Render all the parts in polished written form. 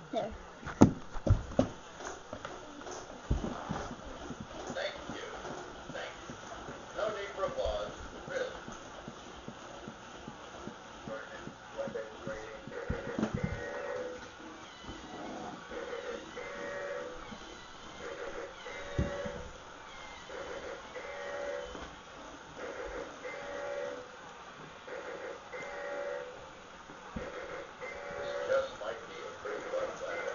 There. Thank you. Thank you. No need for applause. Really. This just might be a pretty rough planet.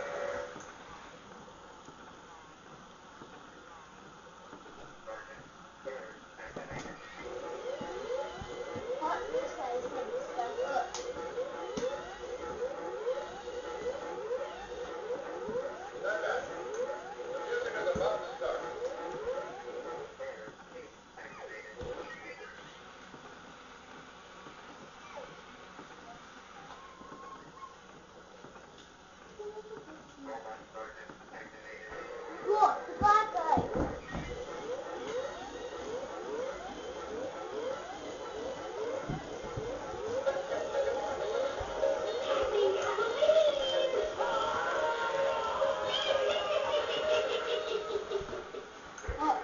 Oh, this guy's getting stuck up. Stand back. The music is about to start. Look, the black guy. Oh.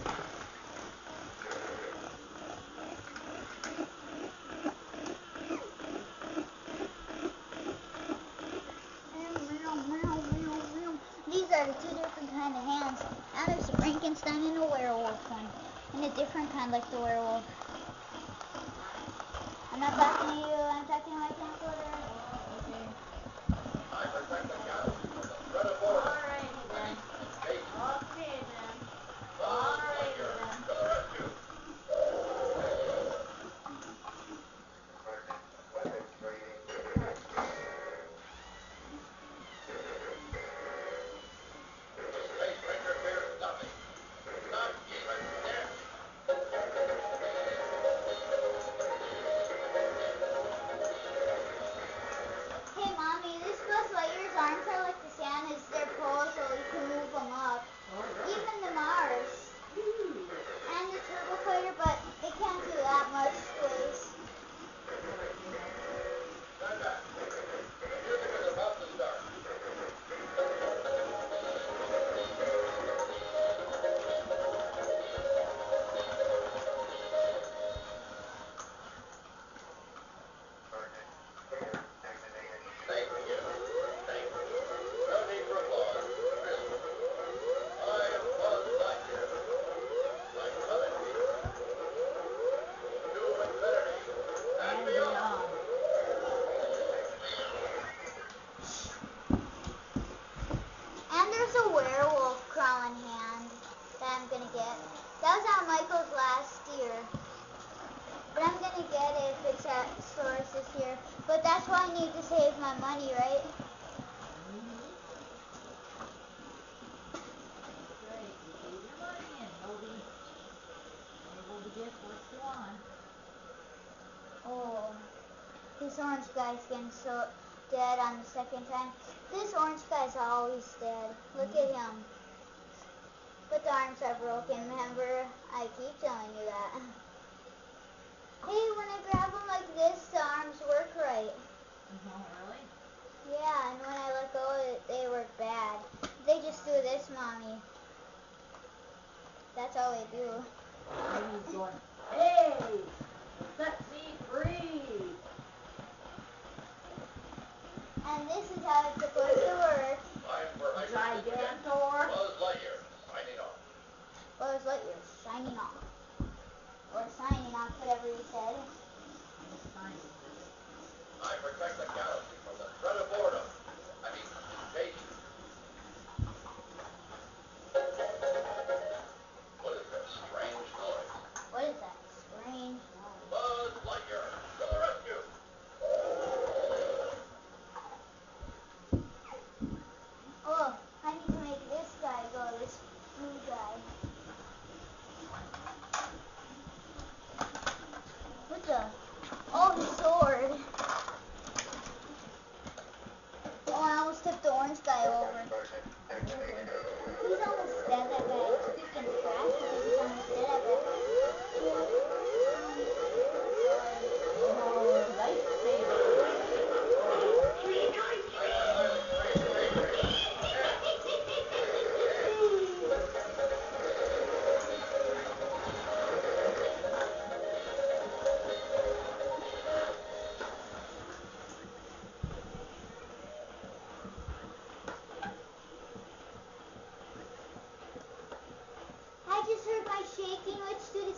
These are the two different kind of hands. Now there's a Frankenstein and a werewolf one. And a different kind like the werewolf. I'm not talking to you, I'm talking to my camcorder. I protect the galaxy from the threat of war. Alrighty then. Space. Okay then. Buzz Alrighty Lightyear then. to the rescue. The Space Ranger fears nothing. Not even death. Hey mommy, this Buzz Lightyear's arms are like the sand is their pole so you can move them up. Even the Mars. And the Turbo Fighter, but it can't do that much space. Stand back. The music is about to start. Thank you. Thank you. No need for applause. Really. I am Buzz Lightyear. I'm coming to infinity and beyond. And there's a werewolf crawling hand that I'm gonna get. That was at Michael's last year. But I'm gonna get it if it's at stores this year. But that's why I need to save my money, right? Great. You save your money and you'll be able to get what you want. Oh, this orange guy's getting so dead on the second time. This orange guy's always dead. Look at him. But the arms are broken, remember? I keep telling you that. Hey, when I grab them like this, the arms work right. Oh, really? Yeah, and when I let go, they work bad. They just do this, Mommy. That's all they do. And he's going, hey, set me free. And this is how it's supposed to work. Time for hyperspace again. Gigantor. Buzz Lightyear, signing off. Buzz Lightyear signing off. Or signing off, whatever you said. I'm signing this. I protect the galaxy from the threat of boredom. I mean, space. What is that strange noise? What is that strange noise? Buzz Lightyear, to the rescue. Oh, I need to make this guy go, this blue guy. What the?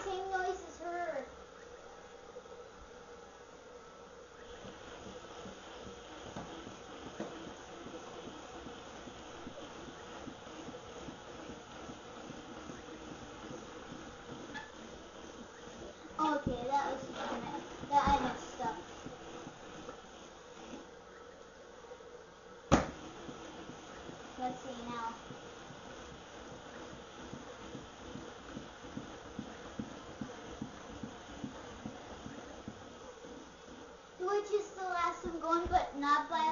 same noise as her. Okay, that was that I messed up. Let's see now. Which is the last one going, but not by